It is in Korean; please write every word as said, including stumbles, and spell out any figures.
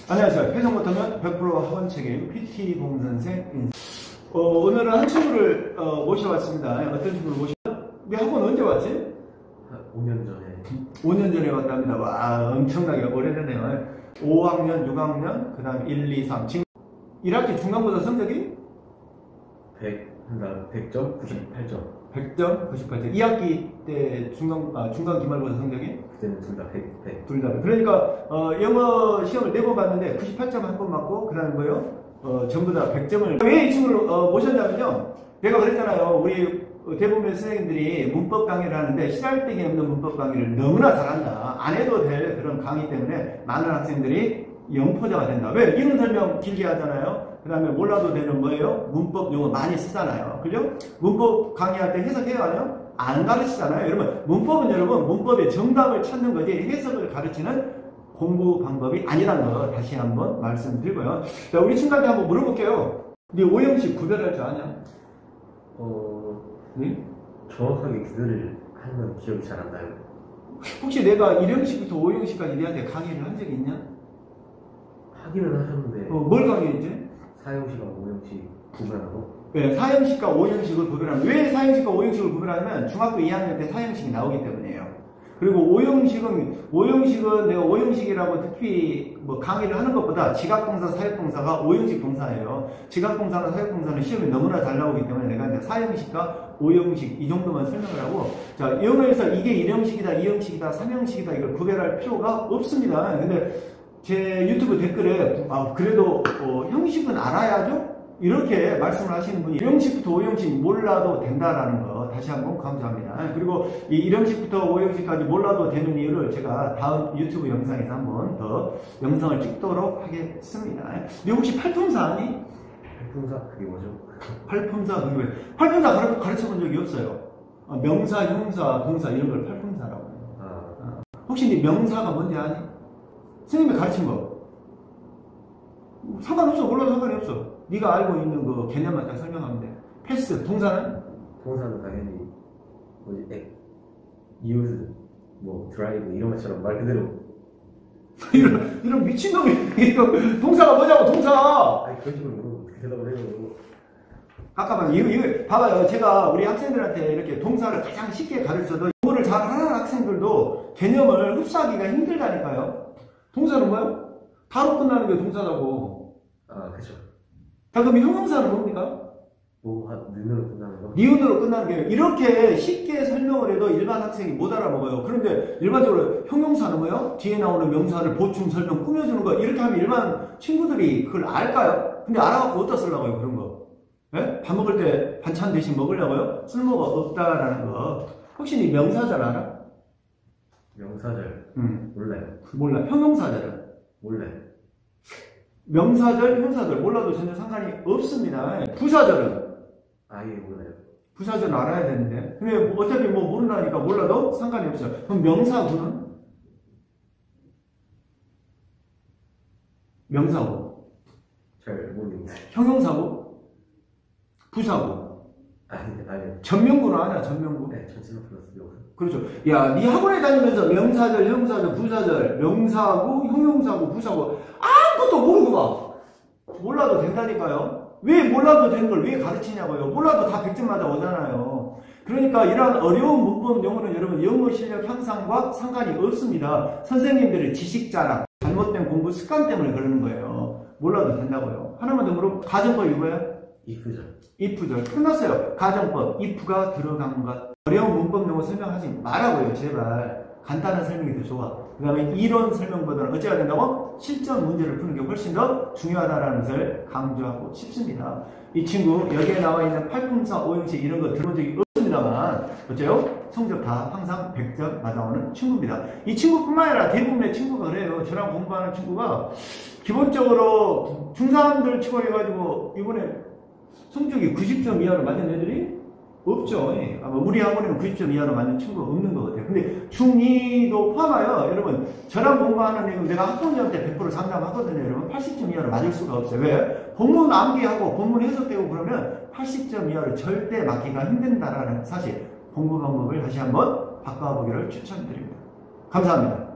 안녕하세요. 회사 못하면 백 퍼센트 학원 책임 피티 봉선생 인사. 어, 오늘은 한 친구를 어, 모셔왔습니다. 어떤 친구를 모셨나? 우리 학원 언제 왔지? 한 오 년 전에. 오 년 전에 왔답니다. 와, 엄청나게 오래됐네요. 오 학년, 육 학년, 그 다음 일, 이, 삼. 지금 일 학기 중간고사 성적이? 백, 백 점, 구십팔 점. 백 점, 구십팔 점. 이 학기 때 중간, 아, 중간 기말고사 성적이? 그때는 둘 다 백, 백. 둘 다. 그러니까, 어, 영어 시험을 네 번 봤는데 구십팔 점 한 번 맞고, 그 다음에 뭐요? 어, 전부 다 백 점을. 왜 이 친구를 어, 모셨냐면요. 내가 그랬잖아요. 우리 대부분의 선생님들이 문법 강의를 하는데 시달대기 없는 문법 강의를 너무나 잘한다. 안 해도 될 그런 강의 때문에 많은 학생들이 영포자가 된다. 왜? 이론 설명 길게 하잖아요. 그 다음에 몰라도 되는 뭐예요? 문법 용어 많이 쓰잖아요. 그죠? 문법 강의할 때 해석해야 하나요? 안 가르치잖아요. 여러분, 문법은 여러분, 문법의 정답을 찾는 거지 해석을 가르치는 공부 방법이 아니라는 거 다시 한번 말씀드리고요. 자, 우리 친구한테 한번 물어볼게요. 네 오형식 구별할 줄 아냐? 어, 네? 정확하게 그들을 하는 건 기억이 잘 안 나요. 혹시 내가 일형식부터 오형식까지 너한테 강의를 한 적이 있냐? 하기는 하셨는데. 어, 뭘 강의했지? 사형식하고 오형식 구분하고. 네, 사형식과 오형식을 구별하면, 왜 사형식과 오형식을 구별하냐면 중학교 이 학년 때 사형식이 나오기 때문이에요. 그리고 오형식은, 오형식은 내가 오형식이라고 특히 뭐 강의를 하는 것보다 지각동사, 사역동사가 오형식 동사예요. 지각동사나 사역동사는 시험에 너무나 잘 나오기 때문에 내가 이제 사형식과 오형식 이 정도만 설명을 하고, 자, 영어에서 이게 일형식이다, 이형식이다, 삼형식이다 이걸 구별할 필요가 없습니다. 근데 제 유튜브 댓글에, 아, 그래도, 어, 형식은 알아야죠? 이렇게 말씀을 하시는 분이 일형식부터 오형식 몰라도 된다라는 거 다시 한번 강조합니다. 그리고 이 일형식부터 오형식까지 몰라도 되는 이유를 제가 다음 유튜브 영상에서 한번 더 영상을 찍도록 하겠습니다. 너 혹시 팔품사 아니? 팔품사? 그게 뭐죠? 팔품사, 그게 왜? 팔품사 가르, 가르쳐 본 적이 없어요. 명사, 형사, 동사 이런 걸 팔품사라고 해요. 아. 혹시 네 명사가 뭔지 아니? 선생님이 가르친 거. 상관없어. 몰라도 상관이 없어. 네가 알고 있는 그 개념만 딱 설명하면 돼. 패스. 동사는? 동사는 당연히 뭐지? 액, use, 뭐 드라이브 이런 것처럼 말 그대로. 이런, 이런 미친놈이 이거 동사가 뭐냐고. 동사. 아니 그런 식으로 물어보고 대답을 해요. 잠깐만, 이거, 이거 봐봐요. 제가 우리 학생들한테 이렇게 동사를 가장 쉽게 가르쳐도 공부를 잘 하는 학생들도 개념을 흡수하기가 힘들다니까요. 동사는 뭐야? 다로 끝나는 게 동사라고. 아, 그쵸. 자, 그럼 형용사는 뭡니까? 뭐, 한, 는으로 끝나는 거? 니은으로 끝나는 게 이렇게 쉽게 설명을 해도 일반 학생이 못 알아먹어요. 그런데 일반적으로 형용사는 뭐예요? 뒤에 나오는 명사를 보충, 설명, 꾸며주는 거. 이렇게 하면 일반 친구들이 그걸 알까요? 근데 알아갖고 어디다 쓰려고요, 그런 거? 예? 밥 먹을 때 반찬 대신 먹으려고요? 쓸모가 없다라는 거. 혹시 니 명사절 알아? 명사절? 응. 몰라요. 몰라. 형용사절은? 몰라요. 명사절, 형사절 몰라도 전혀 상관이 없습니다. 부사절은? 아예 몰라요. 부사절 알아야 되는데. 근데 어차피 뭐 모른다니까 몰라도 상관이 없어요. 그럼 명사구는? 명사구. 잘 모르겠어요. 형용사구? 부사구. 아니, 아니. 전명구는 아냐, 전명구? 네, 전치사 플러스 명사. 그렇죠. 야, 네 학원에 다니면서 명사절, 형사절, 부사절, 명사구, 형용사구, 부사구 아무것도 모르고 봐. 몰라도 된다니까요. 왜 몰라도 되는 걸 왜 가르치냐고요. 몰라도 다 백 점 맞아 오잖아요. 그러니까 이러한 어려운 문법 용어는 여러분 영어 실력 향상과 상관이 없습니다. 선생님들의 지식 자랑, 잘못된 공부 습관 때문에 그러는 거예요. 몰라도 된다고요. 하나만 더 물어보면 가정법 이거예요? if절. if절. 끝났어요. 가정법. if가 들어간 것. 어려운 문법 용어 설명하지 말라고요. 제발. 간단한 설명이 더 좋아. 그 다음에 이론 설명보다는 어찌해야 된다고? 실전 문제를 푸는 게 훨씬 더 중요하다는 것을 강조하고 싶습니다. 이 친구 여기에 나와 있는 팔품사, 오형식 이런 거 들어본 적이 없습니다만 어째요? 성적 다 항상 백 점 맞아오는 친구입니다. 이 친구뿐만 아니라 대부분의 친구가 그래요. 저랑 공부하는 친구가 기본적으로 중삼들 치고 해가지고 이번에 성적이 구십 점 이하로 맞은 애들이 없죠. 예. 아마 우리 학원에는 구십 점 이하로 맞는 친구가 없는 것 같아요. 근데 중이도 포함하여 여러분 저랑 공부하는 애는 내가 학부모님한테 백 퍼센트 상담하거든요. 여러분 팔십 점 이하로 맞을 수가 없어요. 왜? 본문 암기하고 본문 해석되고 그러면 팔십 점 이하로 절대 맞기가 힘든다라는 사실 공부 방법을 다시 한번 바꿔보기를 추천드립니다. 감사합니다.